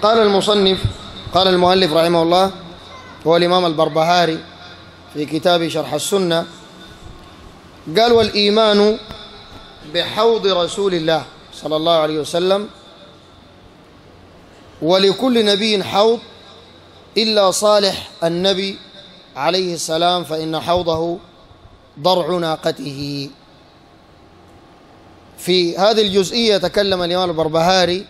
قال المصنف، قال المؤلف رحمه الله هو الإمام البربهاري في كتاب شرح السنة، قال: والإيمان بحوض رسول الله صلى الله عليه وسلم، ولكل نبي حوض إلا صالح النبي عليه السلام فإن حوضه ضرع ناقته. في هذه الجزئية تكلم الإمام البربهاري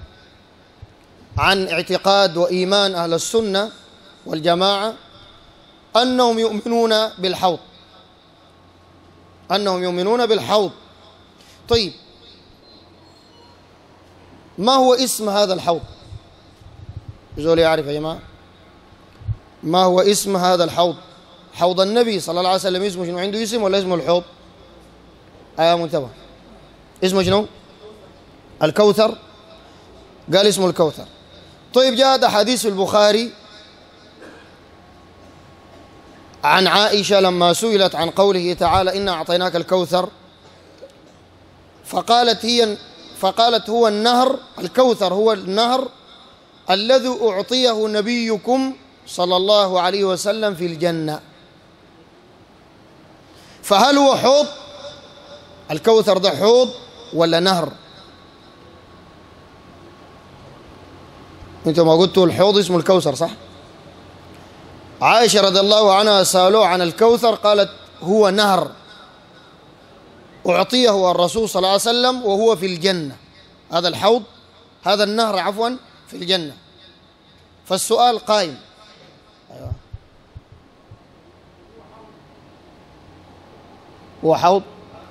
عن اعتقاد وإيمان أهل السنة والجماعة أنهم يؤمنون بالحوض، أنهم يؤمنون بالحوض. طيب، ما هو اسم هذا الحوض؟ زول يعرف يا جماعة ما هو اسم هذا الحوض؟ حوض النبي صلى الله عليه وسلم اسمه شنو؟ عنده اسم ولا اسمه الحوض؟ منتبه، اسمه شنو؟ الكوثر. قال اسمه الكوثر. طيب، جاءت أحاديث البخاري عن عائشة لما سئلت عن قوله تعالى: إنا أعطيناك الكوثر، فقالت هو النهر، الكوثر هو النهر الذي أعطيه نبيكم صلى الله عليه وسلم في الجنة. فهل هو حوض؟ الكوثر ده حوض ولا نهر؟ انتم ما قلتوا الحوض اسمه الكوثر صح؟ عائشة رضي الله عنها سألوه عن الكوثر، قالت هو نهر أعطيه الرسول صلى الله عليه وسلم وهو في الجنة. هذا الحوض، هذا النهر عفوا، في الجنة. فالسؤال قائم. أيوة. هو حوض؟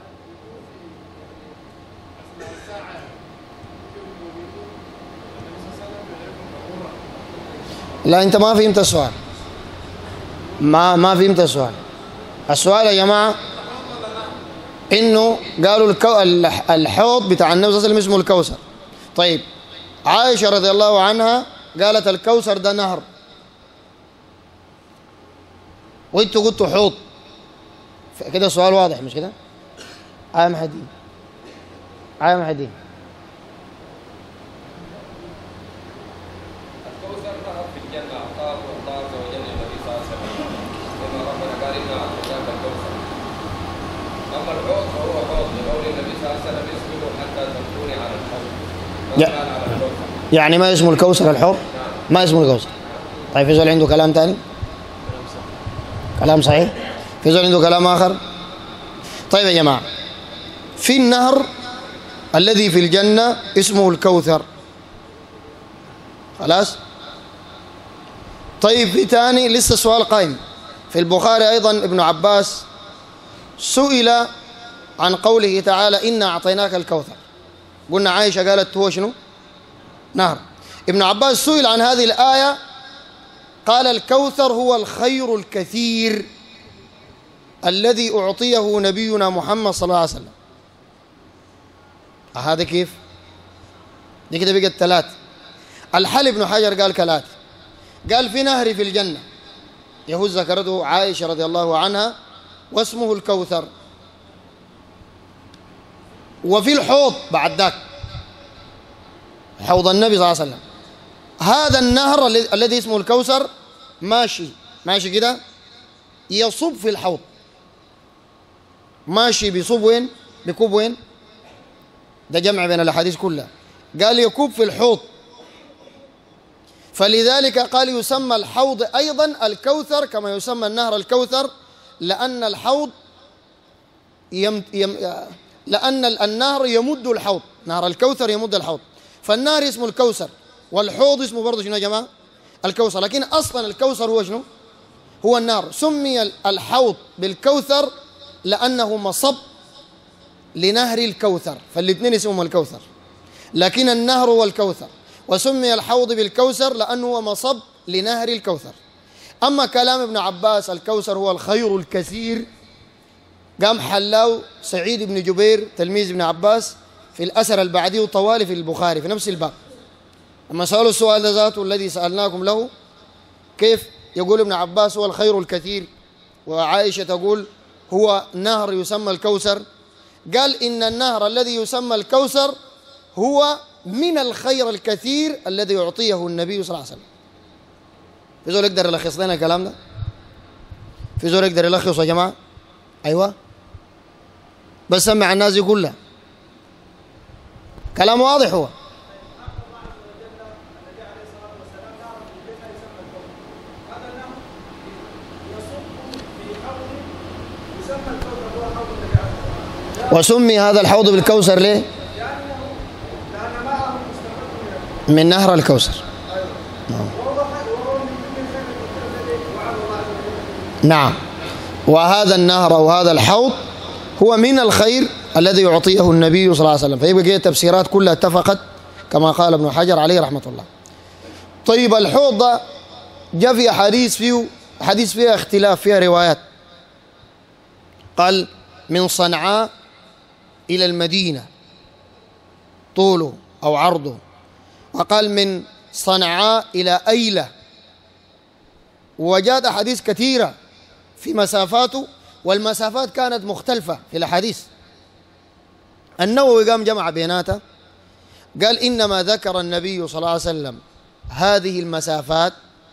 لا، أنت ما فهمت السؤال. ما فهمت السؤال. السؤال يا جماعة إنه قالوا الحوض بتاع النبي صلى الله عليه وسلم اسمه الكوثر. طيب، عائشة رضي الله عنها قالت الكوثر ده نهر، وانتوا قلتوا حوض. كده السؤال واضح مش كده؟ محدين محدين. الكوثر نهر في الجنة أعطاه الله عز وجل النبي صلى الله عليه وسلم، كما ربنا قال: إنا أعطيناك الكوثر. أما الحوض فهو حوض لقول النبي صلى الله عليه وسلم: اسبقوا حتى تمتوني على الحوض. على الكوثر. يعني ما اسمه الكوثر الحوض؟ ما اسمه الكوثر. طيب، في زول عنده كلام ثاني؟ كلام صحيح؟ في زول عنده كلام آخر؟ طيب يا جماعة، في النهر الذي في الجنة اسمه الكوثر، خلاص؟ طيب، في ثاني لسه السؤال قائم. في البخاري أيضا ابن عباس سئل عن قوله تعالى: إنا أعطيناك الكوثر. قلنا عائشة قالت هو شنو؟ نهر. ابن عباس سئل عن هذه الآية قال: الكوثر هو الخير الكثير الذي أعطيه نبينا محمد صلى الله عليه وسلم. هذا كيف؟ دي كده بقت ثلاثة. الحل ابن حجر قال كالآتي: قال في نهر في الجنة يهوذ ذكرته عائشة رضي الله عنها واسمه الكوثر، وفي الحوض بعد ذاك حوض النبي صلى الله عليه وسلم. هذا النهر الذي اسمه الكوثر ماشي كده يصب في الحوض، ماشي بيصب وين؟ بيكب وين؟ ده جمع بين الأحاديث كلها. قال يكب في الحوض، فلذلك قال يسمى الحوض أيضا الكوثر كما يسمى النهر الكوثر، لأن الحوض لأن النهر يمد الحوض، نهر الكوثر يمد الحوض، فالنهر اسمه الكوثر والحوض اسمه برضه شنو يا جماعة؟ الكوثر. لكن أصلا الكوثر هو شنو؟ هو النهر. سمي الحوض بالكوثر لأنه مصب لنهر الكوثر، فالاثنين اسمهم الكوثر، لكن النهر هو الكوثر. وسمي الحوض بالكوثر لأنه هو مصب لنهر الكوثر. أما كلام ابن عباس الكوثر هو الخير الكثير، قام حلاو سعيد بن جبير تلميذ ابن عباس في الأثر البعدي وطوالي في البخاري في نفس الباب، لما سألوا السؤال ذاته الذي سألناكم له: كيف يقول ابن عباس هو الخير الكثير وعائشة تقول هو نهر يسمى الكوثر؟ قال: إن النهر الذي يسمى الكوثر هو من الخير الكثير الذي يعطيه النبي صلى الله عليه وسلم. في زول يقدر يلخص لنا الكلام ده؟ في زول يقدر يلخصه يا جماعة؟ أيوة، بس سمع الناس يقول له كلام واضح. هو وسمي هذا الحوض بالكوثر ليه؟ من نهر الكوثر. نعم، وهذا النهر وهذا الحوض هو من الخير الذي يعطيه النبي صلى الله عليه وسلم. فيبقى التفسيرات كلها اتفقت كما قال ابن حجر عليه رحمة الله. طيب الحوض ده جاء في حديث فيها اختلاف، فيها روايات. قال من صنعاء إلى المدينة طوله أو عرضه، وقال من صنعاء إلى أيلة، وجاءت أحاديث كثيرة في مسافاته، والمسافات كانت مختلفة في الأحاديث. النووي قام جمع بيناتها، قال إنما ذكر النبي صلى الله عليه وسلم هذه المسافات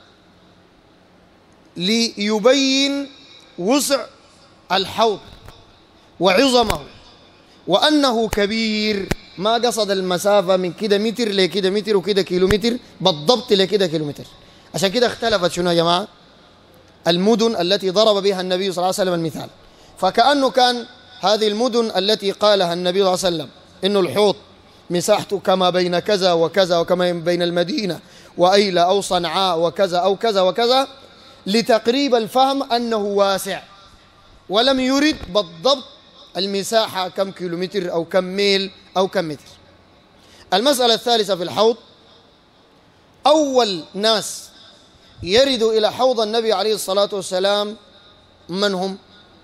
ليبين وسع الحوض وعظمه، وأنه كبير، ما قصد المسافة من كده متر لكده متر وكده كيلومتر بالضبط لكده كيلومتر. عشان كده اختلفت شنو يا جماعة؟ المدن التي ضرب بها النبي صلى الله عليه وسلم المثال. فكأنه كان هذه المدن التي قالها النبي صلى الله عليه وسلم إنه الحوض مساحته كما بين كذا وكذا، وكما بين المدينة وأيلة أو صنعاء وكذا أو كذا وكذا، لتقريب الفهم أنه واسع، ولم يرد بالضبط المساحة كم كيلومتر أو كم ميل أو كم متر. المسألة الثالثة في الحوض، أول ناس يردوا إلى حوض النبي عليه الصلاة والسلام من هم؟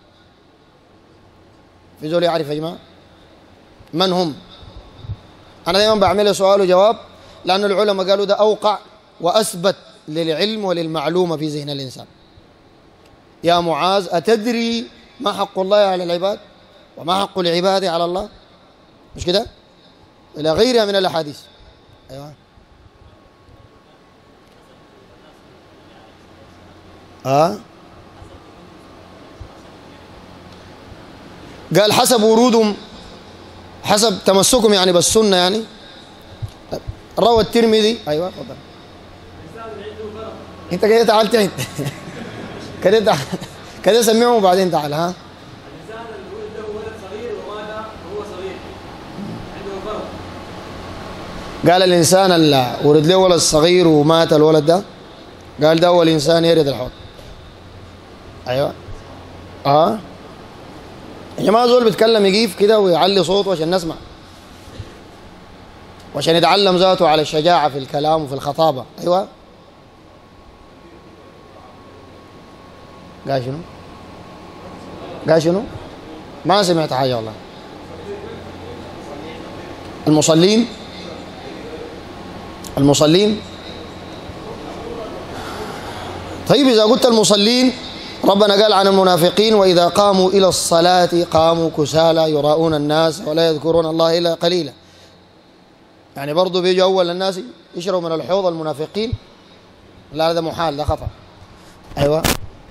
في زول يعرف يا جماعة من هم؟ أنا دائما بعمل سؤال وجواب، لأن العلماء قالوا ده أوقع وأثبت للعلم وللمعلومة في ذهن الإنسان. يا معاذ أتدري ما حق الله على العباد وما حق العباد على الله؟ مش كده؟ إلى غيرها من الأحاديث. أيوة. قال حسب ورودهم، حسب تمسكهم يعني بالسنة يعني. روى الترمذي. أيوة تفضل. أنت كده تعال تاني كده كده سمعهم وبعدين تعال. ها الإنسان اللي ولد له ولد صغير ومات وهو صغير عنده فرض. قال الإنسان اللي ولد له ولد صغير ومات الولد ده، قال ده أول إنسان يرد الحوض. أيوة. يا جماعة زول بيتكلم يقيف كده ويعلي صوته عشان نسمع، وعشان يتعلم ذاته على الشجاعة في الكلام وفي الخطابة. أيوة. قال شنو؟ قال شنو؟ ما سمعت حاجة والله. المصلين. طيب إذا قلت المصلين، ربنا قال عن المنافقين وإذا قاموا إلى الصلاة قاموا كسالى يراؤون الناس ولا يذكرون الله إلا قليلا. يعني برضو بيجوا أول الناس يشربوا من الحوض المنافقين؟ لا، هذا محال، ده خطأ. أيوة.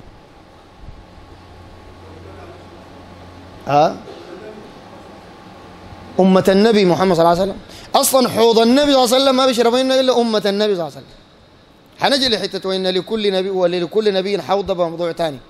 أمة النبي محمد صلى الله عليه وسلم. أصلا حوض النبي صلى الله عليه وسلم ما بيشرب منه إلا أمة النبي صلى الله عليه وسلم. حنجي لحتة وإن لكل نبي حوض بموضوع ثاني،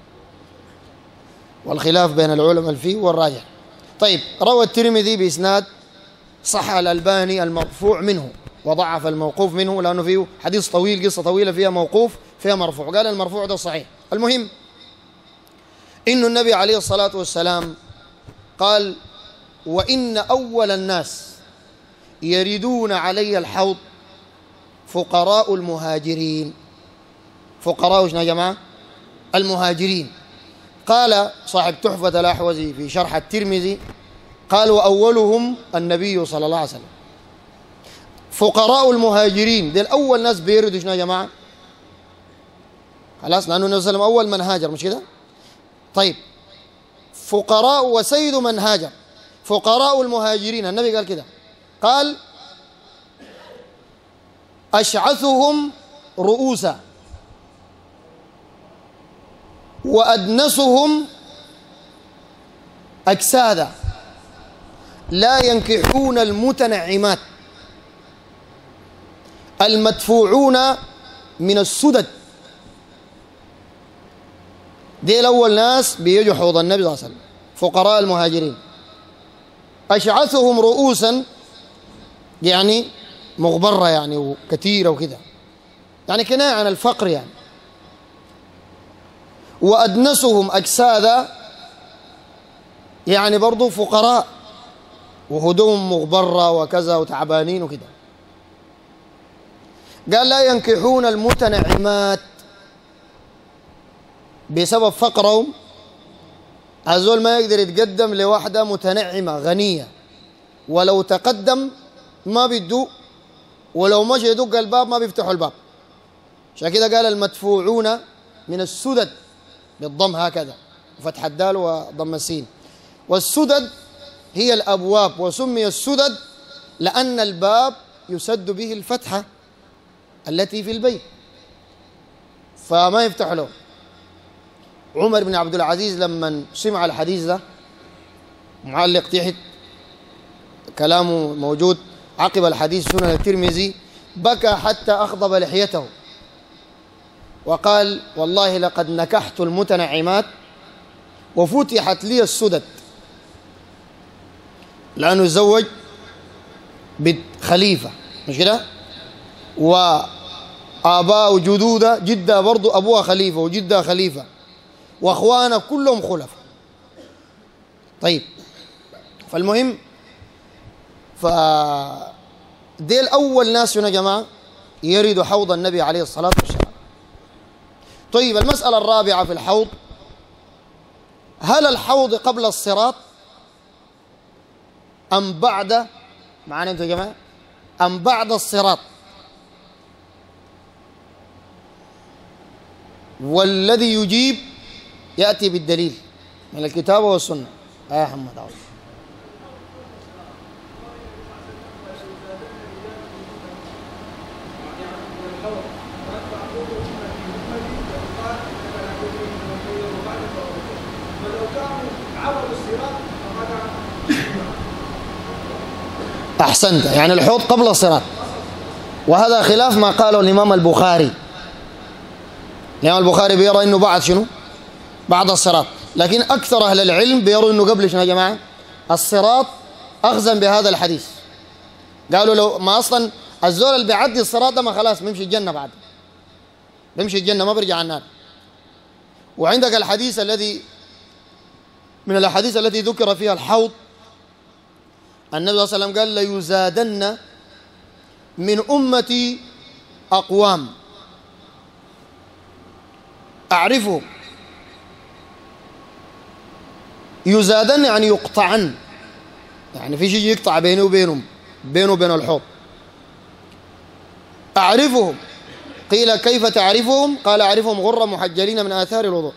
والخلاف بين العلماء فيه والراجح. طيب، روى الترمذي بإسناد صح الألباني المرفوع منه وضعف الموقوف منه، لأنه فيه حديث طويل، قصة طويلة فيها موقوف فيها مرفوع. قال المرفوع ده صحيح. المهم إن النبي عليه الصلاة والسلام قال وإن أول الناس يردون علي الحوض فقراء المهاجرين. فقراء شنو يا جماعة؟ المهاجرين. قال صاحب تحفة الأحوزي في شرح الترمذي، قال وأولهم النبي صلى الله عليه وسلم. فقراء المهاجرين دي الأول ناس بيردوا شنو يا جماعة؟ خلاص، لأنه النبي صلى الله عليه وسلم أول من هاجر، مش كده؟ طيب، فقراء وسيد من هاجر، فقراء المهاجرين، النبي قال كده، قال أشعثهم رؤوسا وأدنسهم أجسادا لا ينكحون المتنعمات المدفوعون من السدد. دي الأول ناس بيجوا حوض النبي صلى الله عليه وسلم، فقراء المهاجرين. أشعثهم رؤوسا يعني مغبرة يعني وكثيرة وكذا، يعني كناية عن الفقر يعني. وأدنسهم أجسادا يعني برضو فقراء وهدوم مغبرة وكذا وتعبانين وكذا. قال لا ينكحون المتنعمات بسبب فقرهم. هذول ما يقدر يتقدم لواحدة متنعمة غنية، ولو تقدم ما بيدو، ولو مشى يدق الباب ما بيفتحوا الباب. عشان كده قال المدفوعون من السدد بالضم هكذا وفتح الدال وضم السين. والسدد هي الأبواب، وسمي السدد لأن الباب يسد به الفتحة التي في البيت فما يفتح له. عمر بن عبد العزيز لما سمع الحديث ده معلق تحت كلامه موجود عقب الحديث سنن الترمذي، بكى حتى أخضب لحيته وقال والله لقد نكحت المتنعمات وفتحت لي السدد، لأنه تزوج بخليفة مش كده، وآباء وجدودة جدة برضو أبوها خليفة وجدة خليفة وأخوانا كلهم خلفاء. طيب فالمهم ديل أول ناس يا جماعة يريدوا حوض النبي عليه الصلاة والسلام. طيب المسألة الرابعة في الحوض، هل الحوض قبل الصراط أم بعد؟ معنا أنتوا يا جماعة، أم بعد الصراط؟ والذي يجيب يأتي بالدليل من الكتاب والسنة. يا محمد عوض. أحسنت، يعني الحوض قبل الصراط، وهذا خلاف ما قاله الإمام البخاري. الإمام البخاري بيرى إنه بعد شنو؟ بعد الصراط، لكن أكثر أهل العلم بيروا إنه قبل شنو يا جماعة؟ الصراط، أخذا بهذا الحديث. قالوا لو ما أصلا الزول اللي بيعدي الصراط ده ما خلاص بيمشي الجنة، بعد بيمشي الجنة ما بيرجع النار. وعندك الحديث الذي من الأحاديث التي ذكر فيها الحوض، النبي صلى الله عليه وسلم قال ليزادن من أمتي أقوام أعرفهم، يزادن يعني يقطعن، يعني في شيء يقطع بينه وبينهم، بينه وبين الحوض. أعرفهم، قيل كيف تعرفهم؟ قال أعرفهم غرا محجلين من آثار الوضوء،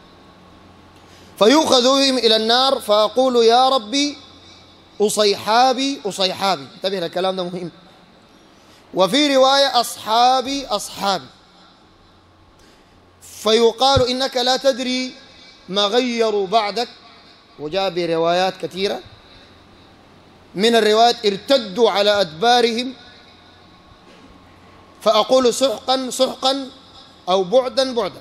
فيؤخذ بهم إلى النار فأقول يا ربي أصيحابي أصيحابي. انتبه للكلام ده مهم. وفي رواية أصحابي أصحابي، فيقال إنك لا تدري ما غيروا بعدك. وجاء بروايات كثيرة، من الروايات ارتدوا على أدبارهم، فأقول سحقا سحقا أو بعدا بعدا،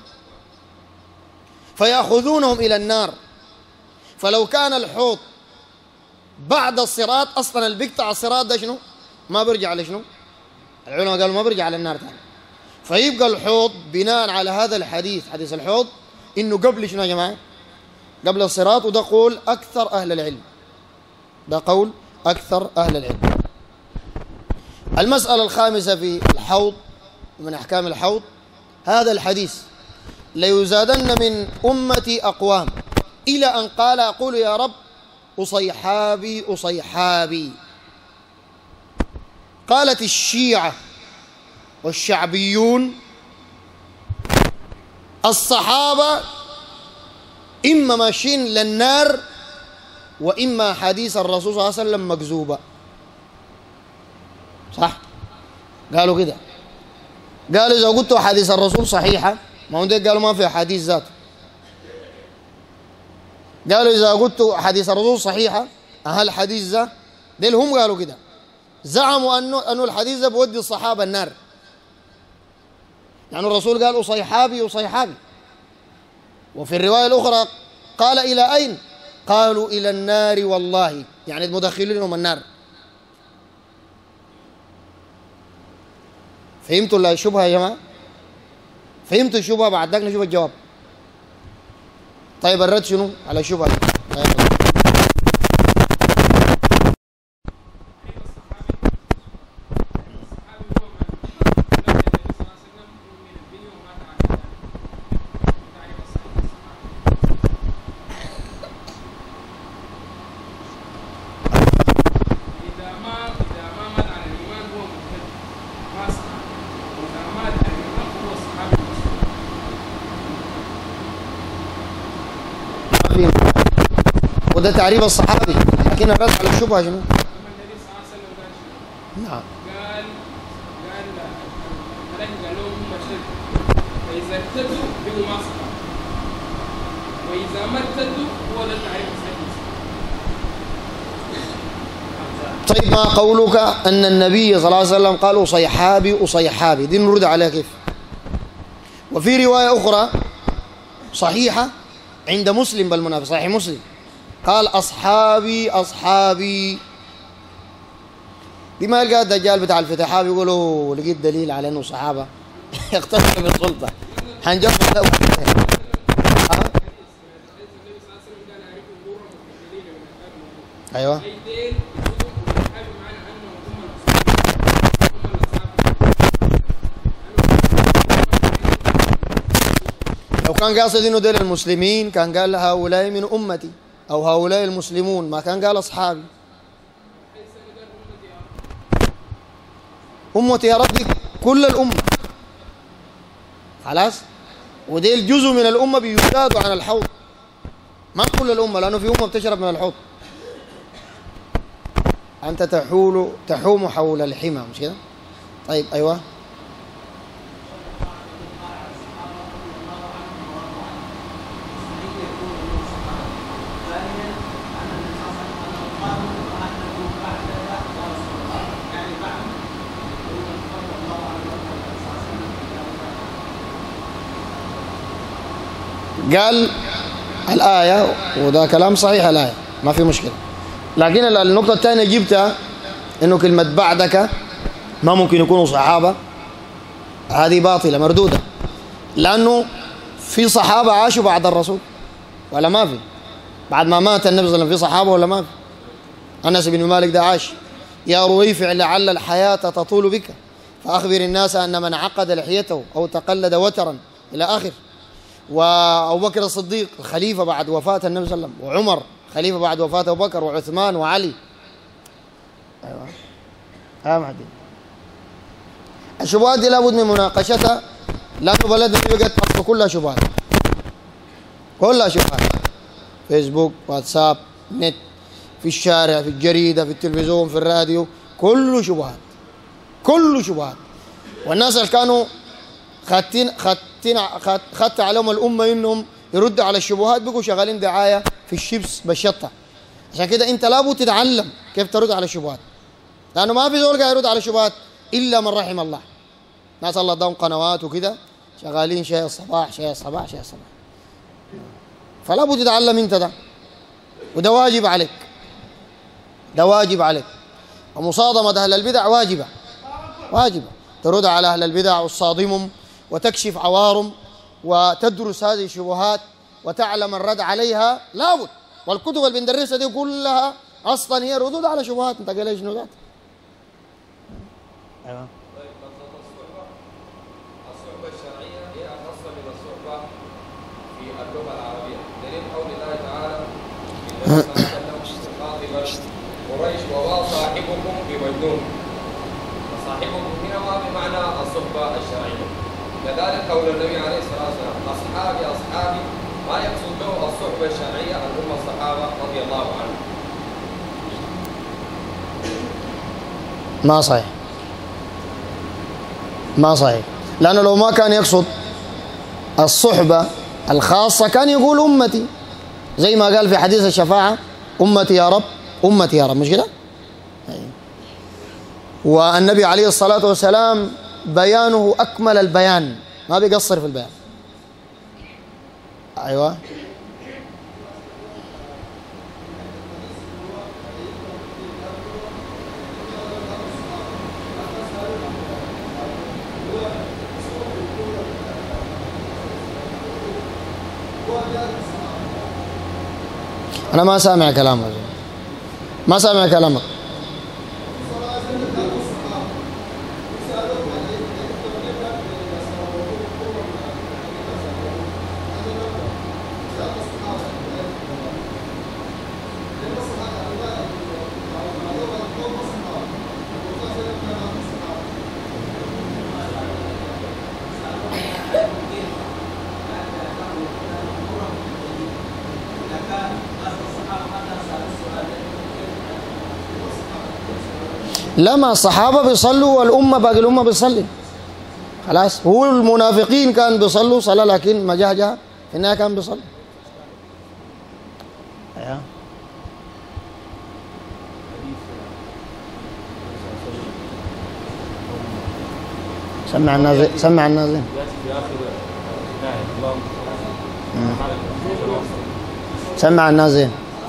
فيأخذونهم إلى النار. فلو كان الحوض بعد الصراط، أصلا اللي بيقطع الصراط ده شنو؟ ما بيرجع لشنو؟ العلماء قالوا ما بيرجع للنار ثاني. فيبقى الحوض بناء على هذا الحديث، حديث الحوض، إنه قبل شنو يا جماعة؟ قبل الصراط. وده قول أكثر أهل العلم، ده قول أكثر أهل العلم. المسألة الخامسة في الحوض من أحكام الحوض هذا الحديث، ليزادن من أمتي أقوام، إلى أن قال أقول يا رب أصيحابي أصيحابي. قالت الشيعة والشعبيون الصحابة إما ماشيين للنار وإما حديث الرسول صلى الله عليه وسلم مكذوبة. صح؟ قالوا كده قالوا إذا قلت حديث الرسول صحيحة، ما هم قالوا ما في حديث ذاته. قالوا إذا قلت حديث الرسول صحيحة أهل الحديث ذا ديل هم قالوا كده، زعموا أنه الحديث ذا بودي الصحابة النار، يعني الرسول قال أصيحابي أصيحابي. وفي الرواية الأخرى قال إلى أين؟ قالوا إلى النار والله، يعني مدخلينهم النار. فهمتوا الشبهة يا جماعة؟ فهمتوا الشبهة؟ بعد ذاك نشوف الجواب. طيب الرد شنو على الشبهة دي؟ وده تعريف الصحابي، لكن الرد على الشبهة شنو؟ نعم. قال قالوا هم شرك، فإذا ارتدوا بقوا ما صحابة، وإذا ما ارتدوا هو ده التعريف الصحيح. طيب ما قولك أن النبي صلى الله عليه وسلم قال أصيحابي أصيحابي، دي نرد عليها كيف؟ وفي رواية أخرى صحيحة عند مسلم بالمناسبة، صحيح مسلم، قال أصحابي أصحابي. دي ما يلقى الدجال بتاع الفتحاء بيقولوا لقيت دليل على أنه صحابة يقتنعوا بالسلطة حنجرب له. أيوة. لو كان قاصد انه دول المسلمين كان قال هؤلاء من امتي او هؤلاء المسلمون، ما كان قال اصحابي. امتي يا ربي كل الامه خلاص، وديل جزء من الامه بيزادوا عن الحوض، ما كل الامه، لانه في امه بتشرب من الحوض. انت تحوم حول الحمى، مش كده؟ طيب ايوه. قال الآية، وده كلام صحيح الآية ما في مشكلة، لكن النقطة الثانية جبتها إنه كلمة بعدك ما ممكن يكونوا صحابة، هذه باطلة مردودة، لأنه في صحابة عاشوا بعد الرسول ولا ما في؟ بعد ما مات النبي صلى الله عليه وسلم في صحابة ولا ما في؟ أنس بن مالك ده عاش، يا رويفع لعل الحياة تطول بك فأخبر الناس أن من عقد لحيته أو تقلد وترا إلى آخر. وأبو بكر الصديق خليفة بعد وفاة النبي صلى الله عليه وسلم، وعمر خليفة بعد وفاة أبو بكر، وعثمان وعلي. أيوة مهدي. الشبهات دي لابد من مناقشتها، لأنه بلدنا بقت أصل كلها شبهات، كلها شبهات، فيسبوك، واتساب، نت، في الشارع، في الجريدة، في التلفزيون، في الراديو، كله شبهات، كله شبهات. والناس اللي كانوا خدت عليهم الأمة إنهم يردوا على الشبهات بقوا شغالين دعاية في الشيبس بالشطة. عشان كده أنت لابد تتعلم كيف ترد على الشبهات، لأنه ما في زول قاعد يرد على الشبهات إلا من رحم الله. ناس الله اداهم قنوات وكده شغالين شيء الصباح شيء الصباح شيء الصباح، فلا بد تتعلم أنت ده، وده واجب عليك، ده واجب عليك. ومصادمة أهل البدع واجبة، ترد على أهل البدع والصادمهم وتكشف عوارهم وتدرس هذه الشبهات وتعلم الرد عليها، لابد. والكتب اللي بندرسها دي كلها اصلا هي ردود على شبهات. انت قال ايش شنو ذات؟ ايوه. طيب الصحبة الشرعية هي أخص من الصحبة في اللغة العربية، دليل قول الله تعالى خاطبا قريش وصاحبكم بمجنون. صاحبكم هنا ما بمعنى الصحبة الشرعية. كذلك قول النبي عليه الصلاة والسلام أصحابي ما يقصد له الصحبة الشرعية الأمة الصحابة رضي الله عنهم. ما صحيح، لأنه لو ما كان يقصد الصحبة الخاصة كان يقول أمتي، زي ما قال في حديث الشفاعة أمتي يا رب أمتي يا رب، مش كده؟ والنبي عليه الصلاة والسلام بيانه أكمل البيان، ما بيقصر في البيان. أيوة. أنا ما سامع كلامك، ما سامع كلامك. لما الصحابة بيصلوا والأمة باقي الأمة بيصلي خلاص. هو المنافقين كان بيصلوا صلاة لكن مجهجة في النهاية كان بيصلي. سمع الناس، سمع الناس. سمع الناس زين.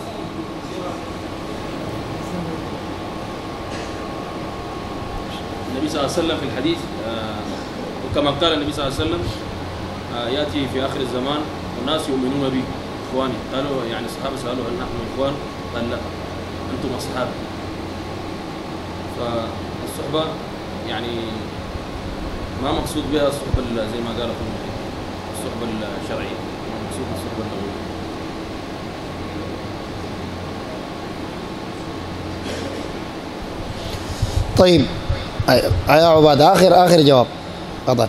النبي صلى الله عليه وسلم في الحديث وكما قال النبي صلى الله عليه وسلم يأتي في آخر الزمان وناس يؤمنون بي إخواني. قالوا يعني الصحابة سألوا هل نحن إخوان؟ قال لا أنتم أصحاب. فالصحبة يعني ما مقصود بها الصحبة زي ما قال أخونا الصحبة الشرعية، مقصود الصحبة اللغوية. طيب يا عباد، آخر جواب تفضل.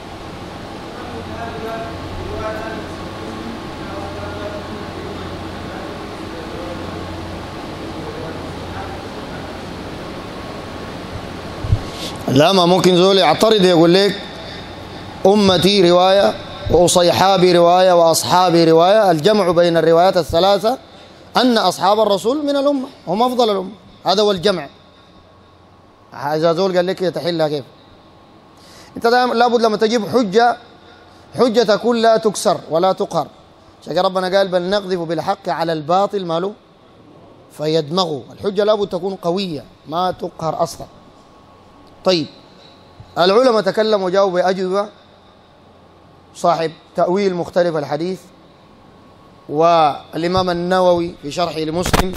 لا، ما ممكن زول يعترض يقول لك أمتي رواية وأصيحابي رواية وأصحابي رواية. الجمع بين الروايات الثلاثة أن أصحاب الرسول من الأمة هم أفضل الأمة، هذا هو الجمع. إذا زول قال لك تحلها كيف؟ أنت دائما لابد لما تجيب حجة تكون لا تكسر ولا تقهر. عشان ربنا قال بل نقذف بالحق على الباطل ماله فيدمغه. الحجة لابد تكون قوية ما تقهر أصلا. طيب العلماء تكلموا وجاوبوا بأجوبة. صاحب تأويل مختلف الحديث والإمام النووي في شرحه لمسلم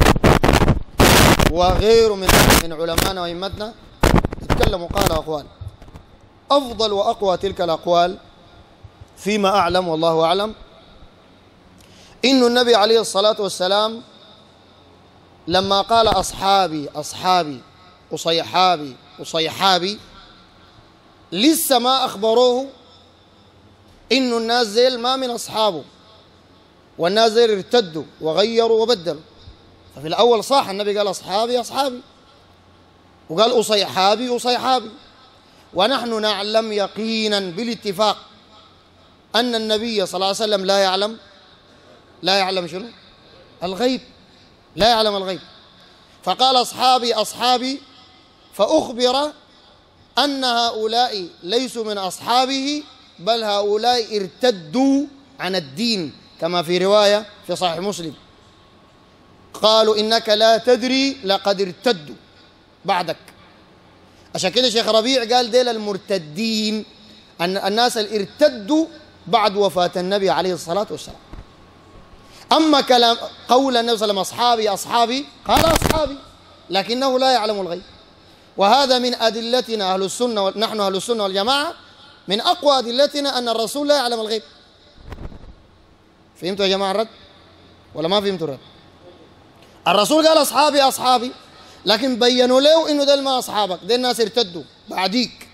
وغيره من علمائنا وأئمتنا تكلموا قال أقوال. أفضل وأقوى تلك الأقوال فيما أعلم والله أعلم إن النبي عليه الصلاة والسلام لما قال أصحابي أصحابي وصيحابي وصيحابي لسه ما أخبروه إنه الناس زيل ما من أصحابه، والناس زيل ارتدوا وغيروا وبدلوا. ففي الأول صح النبي قال أصحابي أصحابي وقال أصيحابي أصيحابي. ونحن نعلم يقينا بالاتفاق أن النبي صلى الله عليه وسلم لا يعلم شنو؟ الغيب، لا يعلم الغيب. فقال أصحابي أصحابي فأخبر أن هؤلاء ليسوا من أصحابه بل هؤلاء ارتدوا عن الدين كما في رواية في صحيح مسلم قالوا إنك لا تدري لقد ارتدوا بعدك. عشان كده شيخ ربيع قال ديل المرتدين أن الناس اللي ارتدوا بعد وفاة النبي عليه الصلاة والسلام. أما كلام قول النبي صلى الله عليه وسلم أصحابي أصحابي قال أصحابي لكنه لا يعلم الغيب. وهذا من أدلتنا أهل السنة ونحن أهل السنة والجماعة من أقوى أدلتنا أن الرسول لا يعلم الغيب. فهمتوا يا جماعة الرد ولا ما فهمتوا الرد؟ الرسول قال أصحابي أصحابي لكن بينوا له إنه ده ما أصحابك، ده الناس ارتدوا بعديك،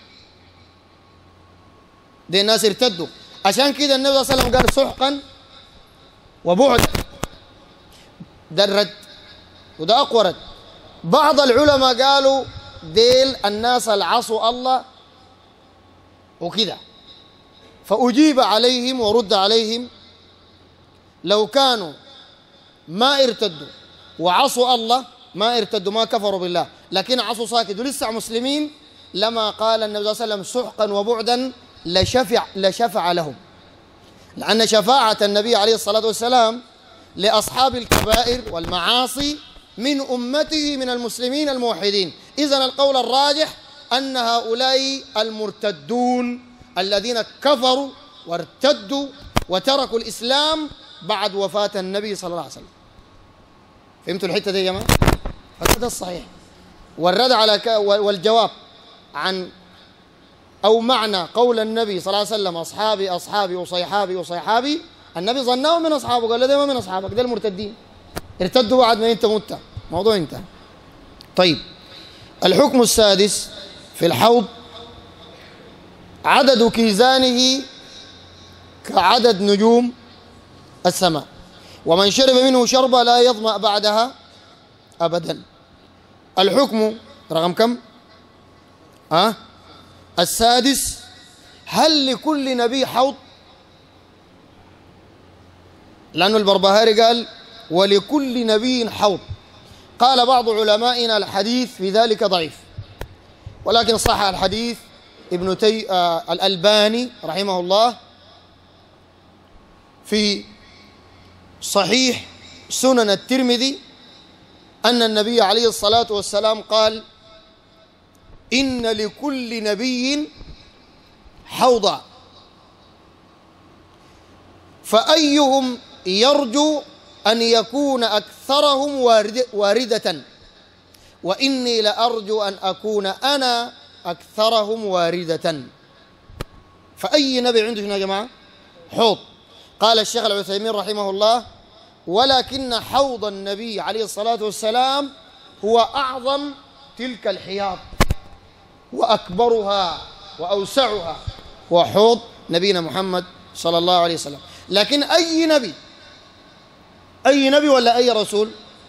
ده الناس ارتدوا. عشان كده النبي صلى الله عليه وسلم قال سحقا وبعد. ده الرد وده أقوى رد. بعض العلماء قالوا ديل الناس العصوا الله وكذا. فأجيب عليهم ورد عليهم لو كانوا ما ارتدوا وعصوا الله، ما ارتدوا ما كفروا بالله، لكن عصوا ساكت ولسه مسلمين، لما قال النبي صلى الله عليه وسلم سحقا وبعدا لشفع لهم، لأن شفاعة النبي عليه الصلاة والسلام لأصحاب الكبائر والمعاصي من أمته من المسلمين الموحدين. إذن القول الراجح أن هؤلاء المرتدون الذين كفروا وارتدوا وتركوا الإسلام بعد وفاة النبي صلى الله عليه وسلم. فهمتوا الحتة دي يا جماعة؟ هذا الصحيح. والرد على والجواب عن أو معنى قول النبي صلى الله عليه وسلم أصحابي أصحابي وصيحابي وصيحابي، النبي ظناه من أصحابه، قال له ده ما من أصحابك، ده المرتدين ارتدوا بعد ما أنت مت، موضوع انتهى. طيب، الحكم السادس في الحوض عدد كيزانه كعدد نجوم السماء، ومن شرب منه شربة لا يظمأ بعدها أبدا. الحكم رقم كم؟ السادس، هل لكل نبي حوض؟ لأن البربهاري قال ولكل نبي حوض. قال بعض علمائنا الحديث في ذلك ضعيف، ولكن صح الحديث الألباني رحمه الله في صحيح سنن الترمذي أن النبي عليه الصلاة والسلام قال إن لكل نبي حوضا، فأيهم يرجو أن يكون أكثرهم واردة، وإني لأرجو أن أكون أنا أكثرهم واردة. فأي نبي عنده شنو يا جماعة؟ حوض. قال الشيخ العثيمين رحمه الله ولكن حوض النبي عليه الصلاة والسلام هو أعظم تلك الحياض وأكبرها وأوسعها، هو حوض نبينا محمد صلى الله عليه وسلم. لكن أي نبي ولا أي رسول؟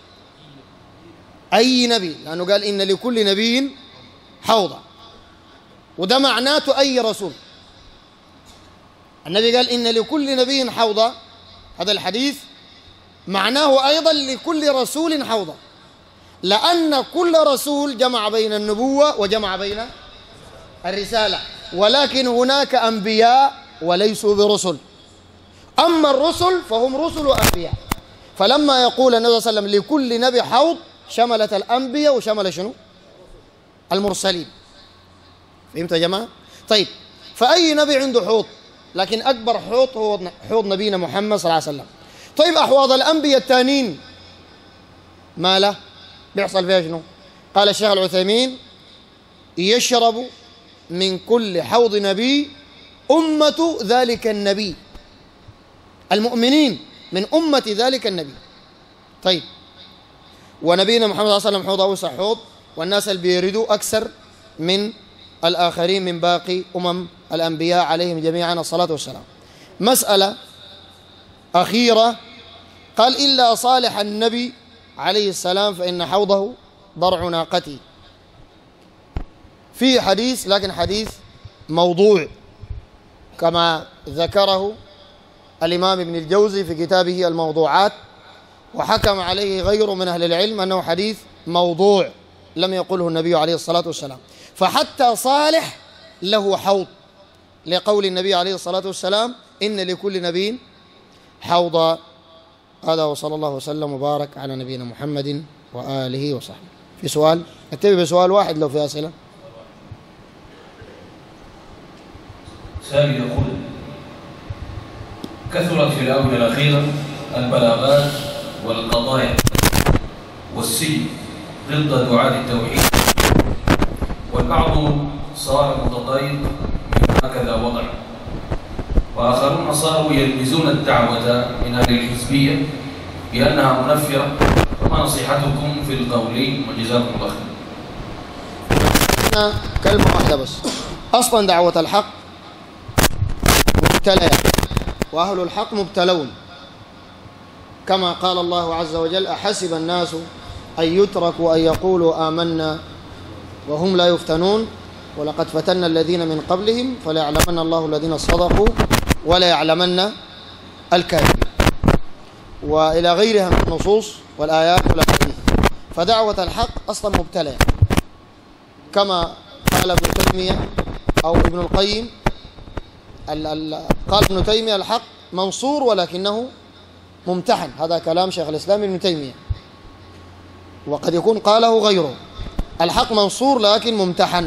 أي نبي، لأنه قال إن لكل نبي حوضا، وده معناته أي رسول. النبي قال إن لكل نبي حوضا، هذا الحديث معناه أيضا لكل رسول حوضا، لأن كل رسول جمع بين النبوة وجمع بين الرسالة، ولكن هناك أنبياء وليسوا برسل، أما الرسل فهم رسل وأنبياء. فلما يقول النبي صلى الله عليه وسلم لكل نبي حوض شملت الأنبياء وشمل شنو؟ المرسلين. فهمتوا يا جماعة؟ طيب، فأي نبي عنده حوض، لكن أكبر حوض هو حوض نبينا محمد صلى الله عليه وسلم. طيب، أحواض الأنبياء التانيين ما له بيحصل فيها شنو؟ قال الشيخ العثيمين يشرب من كل حوض نبي أمة ذلك النبي، المؤمنين من أمة ذلك النبي. طيب، ونبينا محمد صلى الله عليه وسلم حوض أوسع حوض، والناس اللي بيردوا أكثر من الآخرين من باقي الأنبياء عليهم جميعا الصلاة والسلام. مسألة أخيرة، قال إلا صالح النبي عليه السلام فإن حوضه ضرع ناقتي. في حديث، لكن حديث موضوع كما ذكره الإمام ابن الجوزي في كتابه الموضوعات، وحكم عليه غيره من أهل العلم أنه حديث موضوع لم يقله النبي عليه الصلاة والسلام. فحتى صالح له حوض، لقول النبي عليه الصلاة والسلام إن لكل نبي حوضا. هذا وصلى الله وسلم وبارك على نبينا محمد وآله وصحبه. في سؤال؟ اكتبي بسؤال واحد لو في أسئلة. سامي يقول كثرت في الآونة الأخيرة البلاغات والقضايا والسجن ضد دعاة التوحيد، والبعض صار متضايق من هكذا وضع، وآخرون صاروا يلمزون الدعوة من أهل الحزبية بأنها منفرة. فما نصيحتكم في القولين؟ وجزاكم الله خير. كلمة واحدة بس، أصلا دعوة الحق مبتلى، وأهل الحق مبتلون، كما قال الله عز وجل أحسب الناس أن يتركوا أن يقولوا آمنا وهم لا يفتنون. ولقد فتنا الذين من قبلهم فليعلمن الله الذين صدقوا ولا يعلمن الكاذبين، وإلى غيرها من النصوص والآيات والأحاديث. فدعوة الحق أصلا مبتلى، كما قال ابن تيمية أو ابن القيم، قال ابن تيمية الحق منصور ولكنه ممتحن، هذا كلام شيخ الإسلام ابن تيمية، وقد يكون قاله غيره. الحق منصور لكن ممتحن،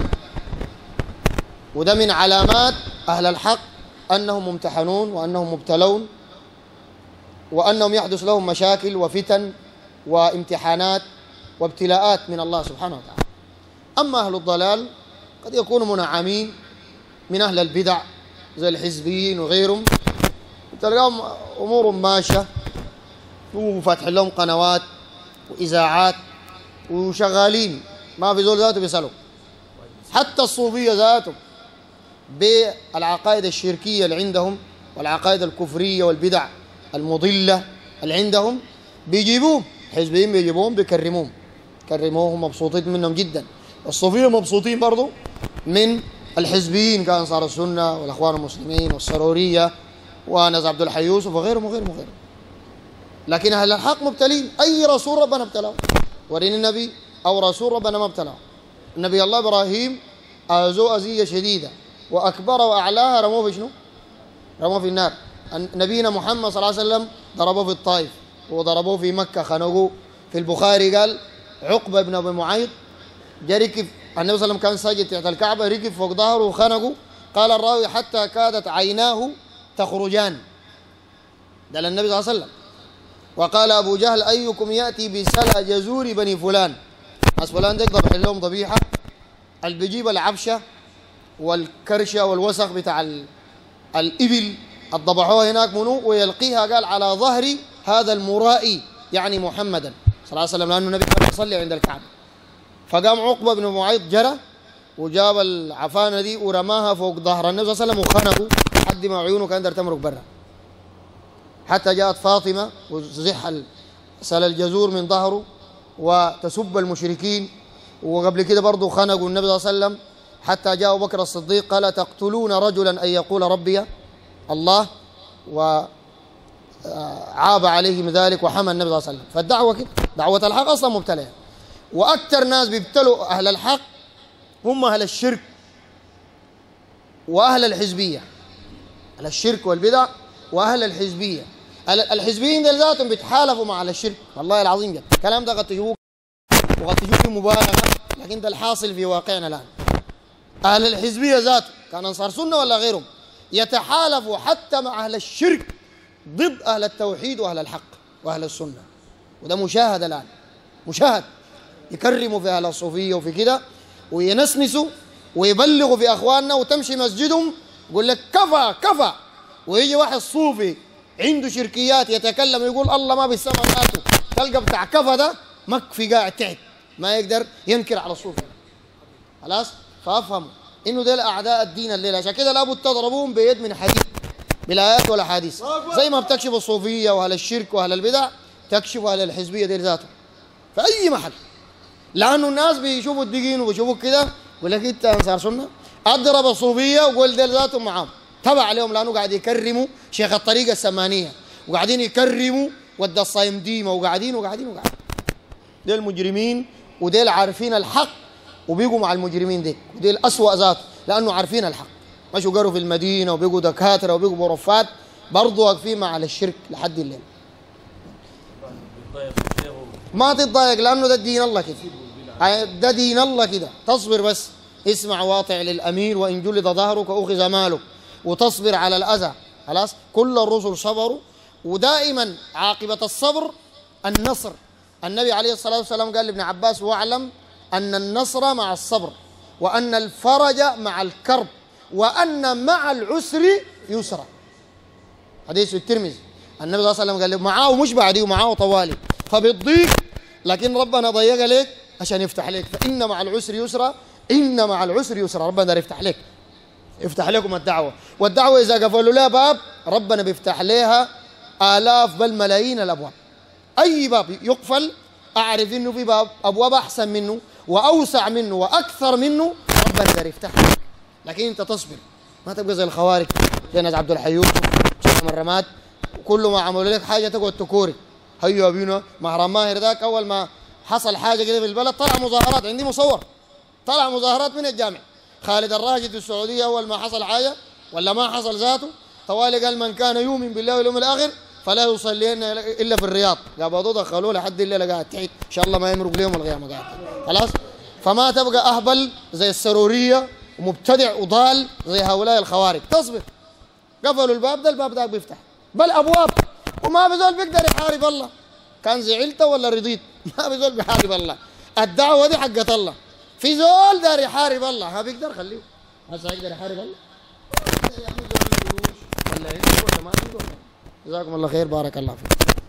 وده من علامات أهل الحق أنهم ممتحنون وأنهم مبتلون وأنهم يحدث لهم مشاكل وفتن وامتحانات وابتلاءات من الله سبحانه وتعالى. أما أهل الضلال قد يكونوا منعمين من أهل البدع زي الحزبيين وغيرهم، تلقاهم أمور ماشية وفاتح لهم قنوات وإذاعات وشغالين، ما في زول ذاته بيسألوا. حتى الصوفية ذاته بالعقائد الشركية اللي عندهم والعقائد الكفرية والبدع المضلة اللي عندهم بيجيبوهم، حزبيين بيجيبوهم بيكرموهم، كرموهم مبسوطين منهم جدا. الصوفية مبسوطين برضو من الحزبيين كأنصار السنة والأخوان المسلمين والسرورية وناس عبد الحي يوسف وغيرهم وغيرهم وغيرهم. لكن أهل الحق مبتلين، أي رسول ربنا ابتلاه، ورين النبي أو رسول ربنا ما ابتلاه. النبي الله إبراهيم آذوه أذية شديدة وأكبر وأعلاها رموه في شنو؟ رموه في النار. نبينا محمد صلى الله عليه وسلم ضربوه في الطائف وضربوه في مكة، خنقوه. في البخاري قال عقبة بن أبي معيط جاء ركب، النبي صلى الله عليه وسلم كان ساجد تحت الكعبة، ركب فوق ظهره وخنقه، قال الراوي حتى كادت عيناه تخرجان، ده للنبي صلى الله عليه وسلم. وقال أبو جهل أيكم يأتي بسلع جزور بني فلان، ناس فلان ديك ضبح لهم ضبيحة، اللي بيجيب العبشة والكرشة والوسخ بتاع الإبل الضبحوها هناك منو ويلقيها، قال على ظهر هذا المرائي يعني محمدا صلى الله عليه وسلم، لأنه النبي كان يصلي عند الكعبة. فقام عقبة بن معيط جرى وجاب العفانة دي ورماها فوق ظهر النبي صلى الله عليه وسلم وخنقه لحد ما عيونه كان تمرق برا، حتى جاءت فاطمة وزح سل الجزور من ظهره وتسب المشركين. وقبل كده برضه خنقوا النبي صلى الله عليه وسلم، حتى جاء أبو بكر الصديق قال تقتلون رجلا أن يقول ربي الله، وعاب عليهم ذلك وحمى النبي صلى الله عليه وسلم. فالدعوة كده، دعوة الحق أصلا مبتلية، وأكثر ناس بيبتلوا أهل الحق هم أهل الشرك وأهل الحزبية، أهل الشرك والبدع وأهل الحزبية. الحزبيين دول ذاتهم بيتحالفوا مع أهل الشرك، والله العظيم جد الكلام ده قد تجيبوه وقد تجيبوه مبالغة، لكن ده الحاصل في واقعنا الآن. أهل الحزبية ذاته كان أنصار سنة ولا غيرهم يتحالفوا حتى مع أهل الشرك ضد أهل التوحيد وأهل الحق وأهل السنة، وده مشاهد الآن، مشاهد. يكرموا في أهل الصوفية وفي كده وينسنسوا ويبلغوا في أخواننا، وتمشي مسجدهم يقول لك كفى كفى، ويجي واحد صوفي عنده شركيات يتكلم يقول الله ما بالسماء ذاته، تلقى بتاع كفى ده مكفي قاعد تحت ما يقدر ينكر على الصوفي. خلاص، فافهموا انه دول اعداء الدين الليله، عشان كده لابد تضربوهم بيد من حديد بالايات والاحاديث، زي ما بتكشف الصوفيه واهل الشرك واهل البدع تكشف اهل الحزبيه دي ذاتهم في اي محل، لانه الناس بيشوفوا الدين وبيشوفوا كده يقول لك انت انصار سنه، اضرب الصوفيه وقول دول ذاتهم معاهم تبع عليهم، لانه قاعد يكرموا شيخ الطريقه السمانيه وقاعدين يكرموا ود الصايم ديمه وقاعدين وقاعدين وقاعدين. ديل مجرمين وديل عارفين الحق وبيجوا مع المجرمين ديك، وديل أسوأ ذات لأنه عارفين الحق، مشوا قروا في المدينة وبيجوا دكاترة وبيجوا برفات برضه واقفين مع الشرك لحد الليل. ما تتضايق لأنه ده دين الله كده، ده دين الله كده، تصبر بس، اسمع واطع للأمير وإن جلد ظهرك أخذ مالك، وتصبر على الأذى. خلاص، كل الرسل صبروا، ودائما عاقبة الصبر النصر. النبي عليه الصلاة والسلام قال لابن عباس واعلم أن النصر مع الصبر، وأن الفرج مع الكرب، وأن مع العسر يسرا. حديث الترمذي، النبي صلى الله عليه وسلم قال له معاه مش بعدي ومعاه طوالي، فبتضيق لكن ربنا ضيق عليك عشان يفتح عليك، فإن مع العسر يسرا، إن مع العسر يسرا. ربنا دار يفتح عليك، يفتح لكم الدعوة، والدعوة إذا قفلوا لها باب ربنا بيفتح لها آلاف بل ملايين الأبواب. أي باب يقفل أعرف إنه في باب أبواب أحسن منه وأوسع منه وأكثر منه ربنا يقدر يفتح لك، لكن انت تصبر، ما تبقى زي الخوارج زي ناس عبد الحي يوسف شيخ الرماد، وكل ما عملوا لك حاجه تقعد تكوري. هيو ابينا مهران ماهر ذاك اول ما حصل حاجه كده في البلد طلع مظاهرات، عندي مصور طلع مظاهرات من الجامع. خالد الراشد في السعوديه اول ما حصل حاجه ولا ما حصل ذاته طوالي قال من كان يؤمن بالله واليوم الاخر فلا يصلين الا في الرياض، قبضوه دخلوه لحد الليله قاعد تحت ان شاء الله ما يمرق ليوم القيامه قاعد خلاص. فما تبقى اهبل زي السروريه ومبتدع وضال زي هؤلاء الخوارج، تصبر. قفلوا الباب ده الباب ده بيفتح، بل ابواب، وما بزول بيقدر يحارب الله كان زعلت ولا رضيت، ما بزول بيحارب الله. الدعوه دي حقت الله، في زول دار يحارب الله ما بيقدر خليه. هسه يقدر يحارب الله؟ يعمل له قروش ولا عنده ولا ما عنده. جزاكم الله خير، بارك الله فيك.